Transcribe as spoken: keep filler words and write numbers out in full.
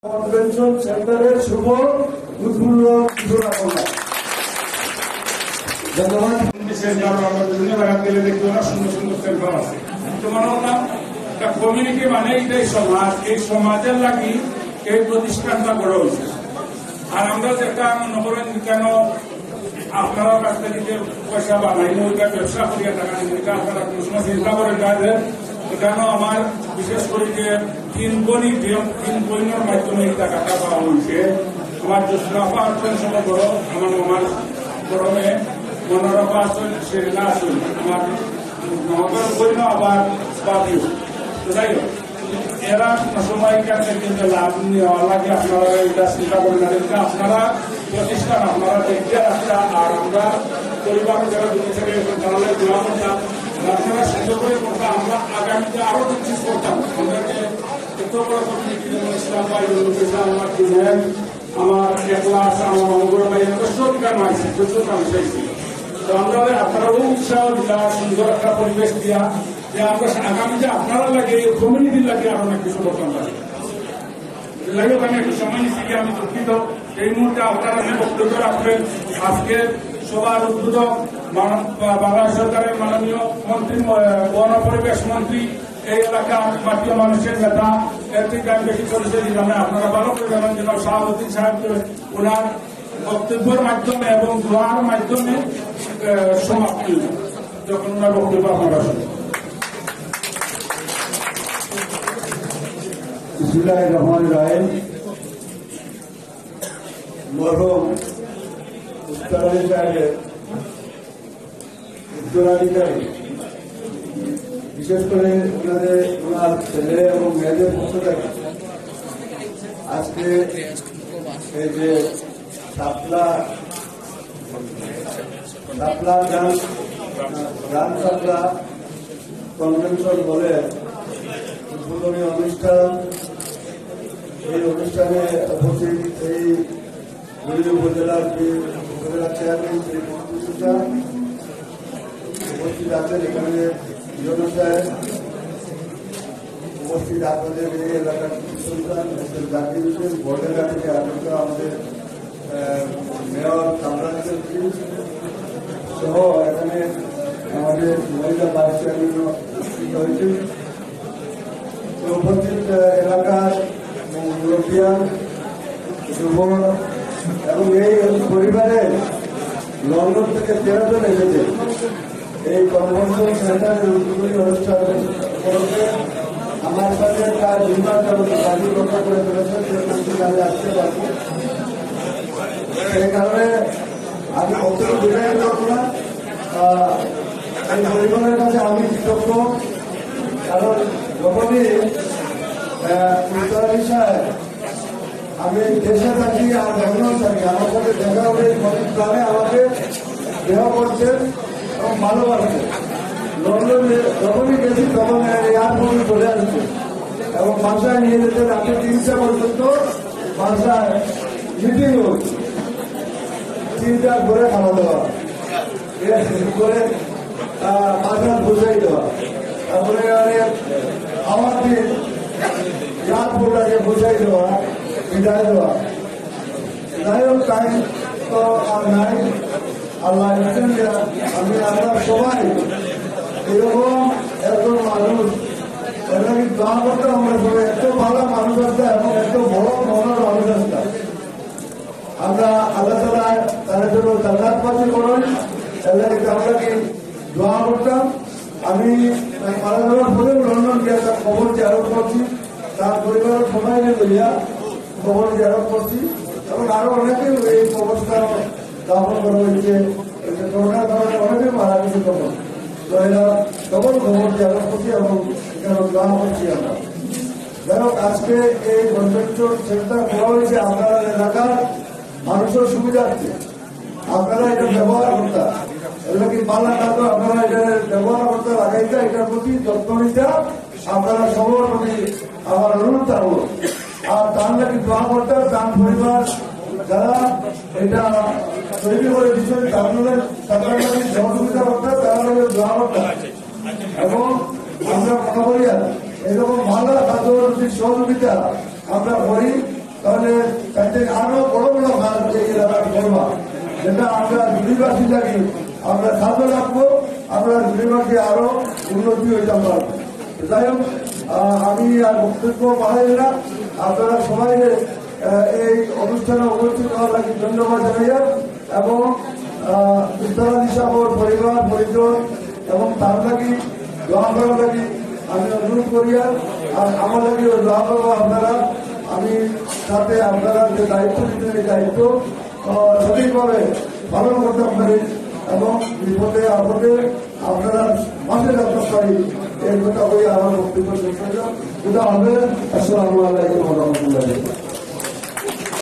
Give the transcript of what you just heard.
Convention সেন্টারের শুভ উদ্বোধন ঘোষণা করলাম। ধন্যবাদ। বিভিন্ন জায়গা গেলে দেখতে না সুন্দর সুন্দর সেন্টার আছে। তোমার নাম একটা কমিউনিটি মানে এইটাই সমাজ, এই সমাজের লাগি এই প্রতিষ্ঠানটা গড়ে উঠছে। আর আমরা যেটা মনে করেন কেন আপনার কাছ থেকে যে পয়সা বানাই ওইটা ব্যবসা করিয়া টাকা এটা আপনারা কোনো সময় চিন্তা করেন না যে কেন আমার বিশেষ করে যে তিন বনি তিন বইনের মাধ্যমে এই টাকাটা পাওয়া হয়েছে। আমার জোসরাফা আসছেন সবাই বড়, আমার মামার বড় মেয়ে মনোরফা আসছেন, সেরেনা আসছেন, আমার নগর বইন আবার বাদিও। তো যাই হোক, এরা সময় কাছে কিন্তু লাভ নেওয়া লাগে। আপনারা এটা চিন্তা করেন না, কিন্তু আপনারা প্রতিষ্ঠান আপনারা দেখতে রাখা আর আমরা পরিবারের যারা দূরে থেকে তাহলে দোয়া করতাম, আপনারা সুযোগ করে করতাম। আমরা আগামীতে আরো কিছু করতাম। আমরা যে এত বড় কমিউনিটি ইসলাম ভাই আমার দিলেন, আমার ক্লাস আমার অঙ্গর ভাই সব গান আছে, প্রচুর কাম চাইছি। তো আমরা আপনারাও উৎসাহ দিলা, সুন্দর একটা পরিবেশ দিয়া যে আমরা আগামীতে আপনারা লাগে কমিউনিটির লাগে আরো অনেক কিছু করতাম লাগে। লাগে আমি একটু সময় নিচ্ছি, আমি দুঃখিত। এই মুহূর্তে আপনারা বক্তব্য রাখবেন। আজকে সবার উদ্বোধক বাংলাদেশ সরকারের মাননীয় মন্ত্রী, বন পরিবেশ মন্ত্রী, এই এলাকার জাতীয় মানুষের নেতা, এর থেকে আমি বেশি পরিচয় দিলাম না। আপনারা ভালো করে জানেন জনাব শাহাবুদ্দিন সাহেব ওনার বক্তব্যের মাধ্যমে এবং দোয়ার মাধ্যমে সমাপ্তি যখন ওনার বক্তব্য আপনারা শুনবেন। বিসমিল্লাহির রহমানির রহিম। মরহুম উত্তরাধিকারী উত্তরাধিকারী বিশেষ করে ওনাদের ওনার ছেলে এবং মেয়েদের পক্ষ থেকে আজকে এই যে শাপলা শাপলা গান গান শাপলা কনভেনশন বলে উদ্বোধনী অনুষ্ঠান, এই অনুষ্ঠানে উপস্থিত এই গুড়ি উপজেলার উপজেলা চেয়ারম্যান শ্রী মহবুবুল্লাহ উপস্থিত আছেন, এখানে ইউনূস সাহেব উপস্থিত, আপনাদের এই এলাকার সুলতান জাকির হোসেন, বড়েলা থেকে আগত আমাদের মেয়র কামরাজের সহ এখানে আমাদের মহিলা ভাইস চেয়ারম্যান উপস্থিত হয়েছে। উপস্থিত এলাকার মুরব্বিয়ান, যুবক এবং এই পরিবারের লন্ডন থেকে তেরো জন এসেছে এই কনভেনশন সেন্টারের উদ্বোধনী অনুষ্ঠান উপলক্ষে। আমার সাথে তার নির্মাণ গাড়ি রক্ষা করে ফেলেছেন, গাড়ি আসতে পারবে, সেই কারণে আমি বক্তব্য বিদায় করবো না। এই পরিবারের কাছে আমি কৃতজ্ঞ, কারণ যখনই উত্তরাধী সাহেব আমি দেশে থাকি আর লন্ডন থাকি, আমার সাথে দেখা হলে প্রাণে আমাকে দেহ করছেন এবং ভালোবাসছেন। লন্ডনে যখনই গেছি তখন এয়ারপোর্টে চলে আসছে এবং বাসায় নিয়ে যেতেন রাত্রি তিনটা পর্যন্ত। বাসায় মিটিং হচ্ছে, তিনটার করে খাওয়া দাওয়া করে বাজার বুঝাই দেওয়া, তারপরে আমার দিন এয়ারপোর্টটাকে বুঝাই দেওয়া, বিদায় দেওয়া। যাই হোক, টাইম তো আর নাই। আল্লাহ আমি আমরা সবাই এরকম একজন মানুষ এটাকে দোয়া করতে আমরা সবাই এত ভালো মানুষ আসতে এবং এত বড় মনের মানুষ আসতে আমরা আল্লাহ তাআলা তার জন্য জান্নাত বাসী করেন, এলাকাকে আমরা কি দোয়া করতাম। আমি মারা যাওয়ার পরেও লন্ডন গিয়ে তার খবর জিয়ারত করছি, তার পরিবারের সবাই লইয়া খবর জিয়ারত করছি এবং আরো অনেকে এই কবরস্থান দাফন করা হয়েছে। করোনার কারণে অনেকে মারা গেছে তখন, তো এরা তখন খবর জিয়ারত করছি এবং এখানে দোয়া করছি আমরা। যাই হোক, আজকে এই কনভেনশন সেন্টার করা হয়েছে আপনারা এলাকার মানুষের সুবিধার্থে, আপনারা এটা ব্যবহার করতে এগুলো কি পাল্লা থাকতো, আপনারা এটা ব্যবহার করতে লাগাইতে, এটার প্রতি যত্ন নিতে আপনারা সবার প্রতি আমার অনুরোধ থাকবো। আর তার নাকি দোয়া করতে তার পরিবার যারা এটা তৈরি করে দিচ্ছেন তাদের তাদের সহযোগিতা করতে, তারা নাকি দোয়া করতে এবং আমরা কথা বলি এরকম ভালো তাদের সহযোগিতা আমরা করি। তাহলে তাতে আরো বড় বড় কাজ এই এলাকার করবা, যেটা আমরা জুড়িবাসী থাকি আমরা সাথে রাখবো, আমরা জুড়িবাসী আরো উন্নতি হইতে পারবো। যাই হোক, আমি আর বক্তব্য বাড়াই না, আপনারা সবাই এই অনুষ্ঠানে উপস্থিত হওয়ার লাগে ধন্যবাদ জানাইয়া এবং ইফতারালি সাহর পরিবার পরিজন এবং তার লাগি দোয়া করার লাগি আমি অনুরোধ করিয়া আর আমার লাগি দোয়া করবো আপনারা। আমি সাথে আপনারা যে দায়িত্ব দিচ্ছেন এই দায়িত্ব সঠিকভাবে পালন করতে পারি এবং বিপদে আপদে আপনারা মাসে রাখতে পারি, এই কথা বলে আমার বক্তব্য শেষ হয়ে যাও। আসসালামু আলাইকুম ওয়া রাহমাতুল্লাহি।